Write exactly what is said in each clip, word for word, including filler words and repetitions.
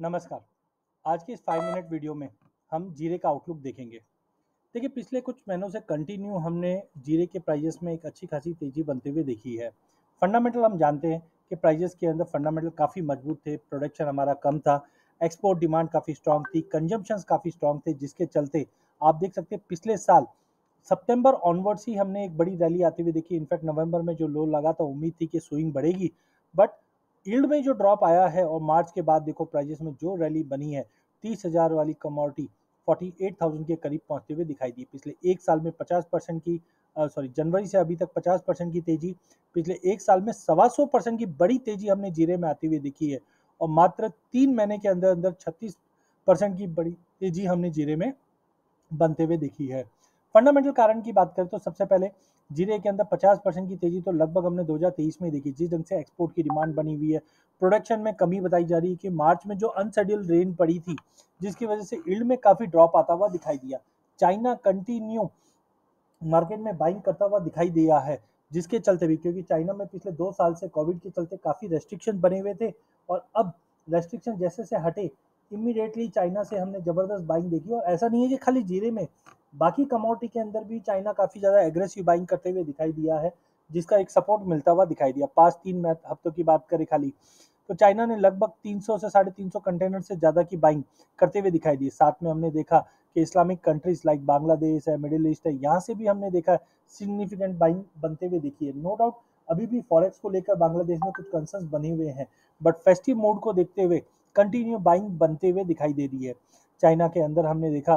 नमस्कार। आज की इस फाइव मिनट वीडियो में हम जीरे का आउटलुक देखेंगे। देखिए, पिछले कुछ महीनों से कंटिन्यू हमने जीरे के प्राइजेस में एक अच्छी खासी तेजी बनते हुए देखी है। फंडामेंटल हम जानते हैं कि प्राइजेस के अंदर फंडामेंटल काफ़ी मजबूत थे, प्रोडक्शन हमारा कम था, एक्सपोर्ट डिमांड काफ़ी स्ट्रांग थी, कंजम्पशंस काफ़ी स्ट्रांग थे, जिसके चलते आप देख सकते हैं पिछले साल सितंबर ऑनवर्ड्स ही हमने एक बड़ी रैली आती हुई देखी। इनफैक्ट नवंबर में जो लो लगा था, उम्मीद थी कि स्विंग बढ़ेगी, बट यील्ड में जो ड्रॉप आया है और मार्च के बाद देखो प्राइजेस में जो रैली बनी है, तीस हजार वाली कमोडिटी फोर्टी एट थाउजेंड के करीब पहुंचते हुए दिखाई दी। पिछले एक साल में पचास परसेंट की सॉरी जनवरी से अभी तक पचास परसेंट की तेजी, पिछले एक साल में सवा सौ परसेंट की बड़ी तेजी हमने जीरे में आती हुई दिखी है और मात्र तीन महीने के अंदर अंदर छत्तीस परसेंट की बड़ी तेजी हमने जीरे में बनते हुए देखी है। फंडामेंटल कारण की बात करें तो सबसे पहले जीरे के अंदर पचास परसेंट की तेजी तो लगभग हमने दो हज़ार तेईस में देखी। जिस ढंग से एक्सपोर्ट की डिमांड बनी हुई है, प्रोडक्शन में कमी बताई जा रही है कि मार्च में जो अनशेड्यूल्ड रेन पड़ी थी, जिसकी वजह से यील्ड में काफी ड्रॉप आता हुआ दिखाई दिया। चाइना कंटिन्यू मार्केट में बाइंग करता हुआ दिखाई दिया है, जिसके चलते भी, क्योंकि चाइना में पिछले दो साल से कोविड के चलते काफी रेस्ट्रिक्शन बने हुए थे और अब रेस्ट्रिक्शन जैसे से हटे, इमीडिएटली चाइना से हमने जबरदस्त बाइंग देखी। और ऐसा नहीं है कि खाली जीरे में, बाकी कमोडिटी के अंदर भी चाइना काफी ज्यादा एग्रेसिव बाइंग करते हुए दिखाई दिया है, जिसका एक सपोर्ट मिलता हुआ दिखाई दिया। पांच तीन हफ्तों की बात करें खाली, तो चाइना ने लगभग तीन सौ से साढ़े तीन सौ कंटेनर से ज्यादा की बाइंग करते हुए दिखाई दी। साथ में हमने देखा कि इस्लामिक कंट्रीज लाइक बांग्लादेश है, मिडिल ईस्ट है, यहाँ से भी हमने देखा सिग्निफिकेंट बाइंग बनते हुए दिखी है। नो डाउट अभी भी फॉरेक्स को लेकर बांग्लादेश में कुछ कंसर्न्स बने हुए हैं, बट फेस्टिव मोड को देखते हुए कंटिन्यू बाइंग बनते हुए दिखाई दे रही है। चाइना के अंदर हमने देखा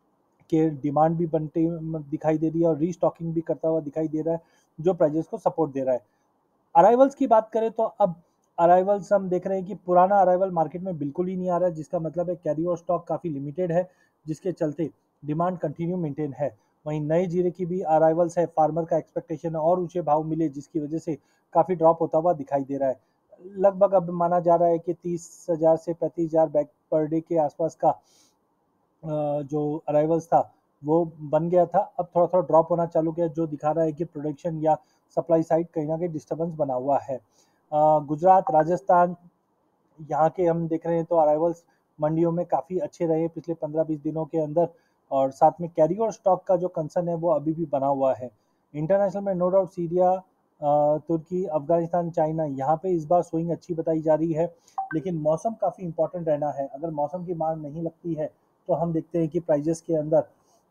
कि डिमांड भी बनते दिखाई दे रही है और रीस्टॉकिंग भी करता हुआ दिखाई दे रहा है, जो प्राइजेस को सपोर्ट दे रहा है। अराइवल्स की बात करें तो अब अराइवल्स हम देख रहे हैं कि पुराना अराइवल मार्केट में बिल्कुल ही नहीं आ रहा है, जिसका मतलब है कैरी और स्टॉक काफ़ी लिमिटेड है, जिसके चलते डिमांड कंटिन्यू मेंटेन है। वहीं नए जीरे की भी अराइवल्स है, फार्मर का एक्सपेक्टेशन है और ऊंचे भाव मिले, जिसकी वजह से काफ़ी ड्रॉप होता हुआ दिखाई दे रहा है। लगभग अब माना जा रहा है कि तीस हजार से पैंतीस हजार बैग पर डे के आसपास का जो अराइवल्स था वो बन गया था। अब थोड़ा थोड़ा ड्रॉप होना चालू किया, जो दिखा रहा है कि प्रोडक्शन या सप्लाई साइड कहीं ना कहीं डिस्टर्बेंस बना हुआ है। गुजरात, राजस्थान, यहाँ के हम देख रहे हैं तो अराइवल्स मंडियों में काफ़ी अच्छे रहे पिछले पंद्रह बीस दिनों के अंदर, और साथ में कैरी और स्टॉक का जो कंसर्न है वो अभी भी बना हुआ है। इंटरनेशनल में नो डाउट सीरिया, तुर्की, अफगानिस्तान, चाइना, यहाँ पे इस बार स्विंग अच्छी बताई जा रही है, लेकिन मौसम काफ़ी इंपॉर्टेंट रहना है। अगर मौसम की मार नहीं लगती है तो हम देखते हैं कि प्राइजेस के अंदर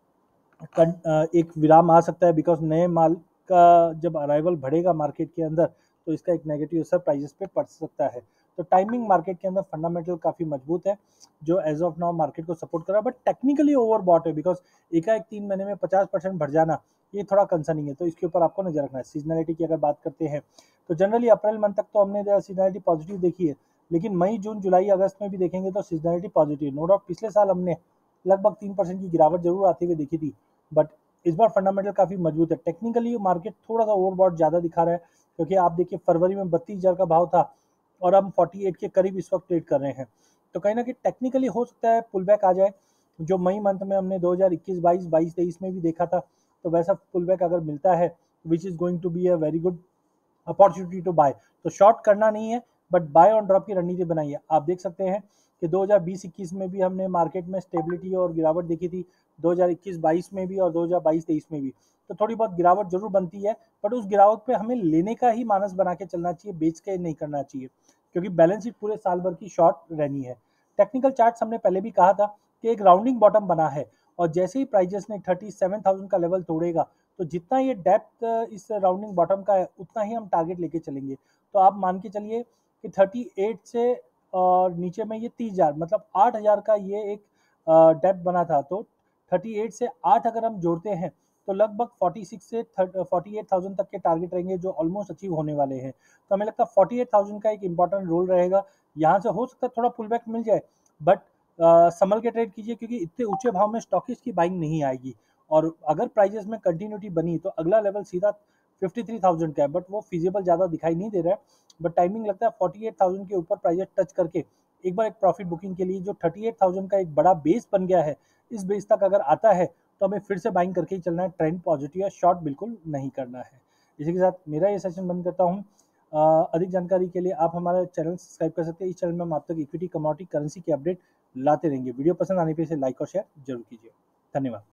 एक विराम आ सकता है, बिकॉज नए माल का जब अराइवल बढ़ेगा मार्केट के अंदर तो इसका एक नेगेटिव असर प्राइजेस पे पड़ सकता है। तो टाइमिंग मार्केट के अंदर फंडामेंटल काफ़ी मजबूत है, जो एज ऑफ नाउ मार्केट को सपोर्ट कर रहा है, बट टेक्निकली ओवरबॉट है, बिकॉज एकाएक तीन महीने में पचास परसेंट बढ़ जाना ये थोड़ा कंसर्निंग है, तो इसके ऊपर आपको नजर रखना है। सीजनलिटी की अगर बात करते हैं तो जनरली अप्रैल मंथ तक तो हमने सीजनलिटी पॉजिटिव देखी है, लेकिन मई, जून, जुलाई, अगस्त में भी देखेंगे तो सीजनलिटी पॉजिटिव। नो डाउट पिछले साल हमने लगभग तीन परसेंट की गिरावट जरूर आती हुई देखी थी, बट इस बार फंडामेंटल काफी मजबूत है। टेक्निकली मार्केट थोड़ा सा ओवरबॉट ज्यादा दिखा रहा है, क्योंकि आप देखिए फरवरी में बत्तीस हजार का भाव था और हम अड़तालीस के करीब इस वक्त ट्रेड कर रहे हैं, तो कहीं ना कहीं टेक्निकली हो सकता है पुल बैक आ जाए, जो मई मंथ में हमने दो हज़ार इक्कीस बाईस बाईस तेईस में भी देखा था। तो वैसा पुल बैक अगर मिलता है, which is going to be a very good opportunity to buy, तो शॉर्ट करना नहीं है, बट बाय ऑन ड्रॉप की रणनीति बनाई है। आप देख सकते हैं कि दो हज़ार बीस इक्कीस में भी हमने मार्केट में स्टेबिलिटी और गिरावट देखी थी, दो हज़ार इक्कीस बाईस में भी और दो हज़ार बाईस तेईस में भी, तो थोड़ी बहुत गिरावट जरूर बनती है, बट उस गिरावट पे हमें लेने का ही मानस बना के चलना चाहिए, बेच के नहीं करना चाहिए, क्योंकि बैलेंस शीट पूरे साल भर की शॉर्ट रहनी है। टेक्निकल चार्ट हमने पहले भी कहा था कि एक राउंडिंग बॉटम बना है, और जैसे ही प्राइजेस ने थर्टी सेवन थाउजेंड का लेवल तोड़ेगा, तो जितना ये डेप्थ इस राउंडिंग बॉटम का है उतना ही हम टारगेट लेके चलेंगे। तो आप मान के चलिए कि अड़तीस से और नीचे में ये तीस हजार, मतलब आठ हजार का ये एक डेप्थ बना था, तो अड़तीस से आठ अगर हम जोड़ते हैं तो लगभग छियालीस से अड़तालीस हज़ार तक के टारगेट रहेंगे, जो ऑलमोस्ट अचीव होने वाले हैं। तो हमें लगता है अड़तालीस हज़ार का एक इंपॉर्टेंट रोल रहेगा। यहाँ से हो सकता है थोड़ा पुल बैक मिल जाए, बट संभल के ट्रेड कीजिए, क्योंकि इतने ऊंचे भाव में स्टॉकिस्ट की बाइंग नहीं आएगी, और अगर प्राइजेस में कंटिन्यूटी बनी तो अगला लेवल सीधा तिरेपन हज़ार का है, बट वो फिजिबल ज़्यादा दिखाई नहीं दे रहा है। बट टाइमिंग लगता है अड़तालीस हज़ार के ऊपर प्राइजेस टच करके एक बार एक प्रॉफिट बुकिंग के लिए, जो अड़तीस हज़ार का एक बड़ा बेस बन गया है, इस बेस तक अगर आता है तो हमें फिर से बाइंग करके ही चलना है। ट्रेंड पॉजिटिव है, शॉर्ट बिल्कुल नहीं करना है। इसी के साथ मेरा ये सेशन बंद करता हूँ। अधिक जानकारी के लिए आप हमारा चैनल सब्सक्राइब कर सकते हैं। इस चैनल में हम आप तक इक्विटी, कमोडिटी, करेंसी के अपडेट लाते रहेंगे। वीडियो पसंद आने पे इसे लाइक और शेयर जरूर कीजिए। धन्यवाद।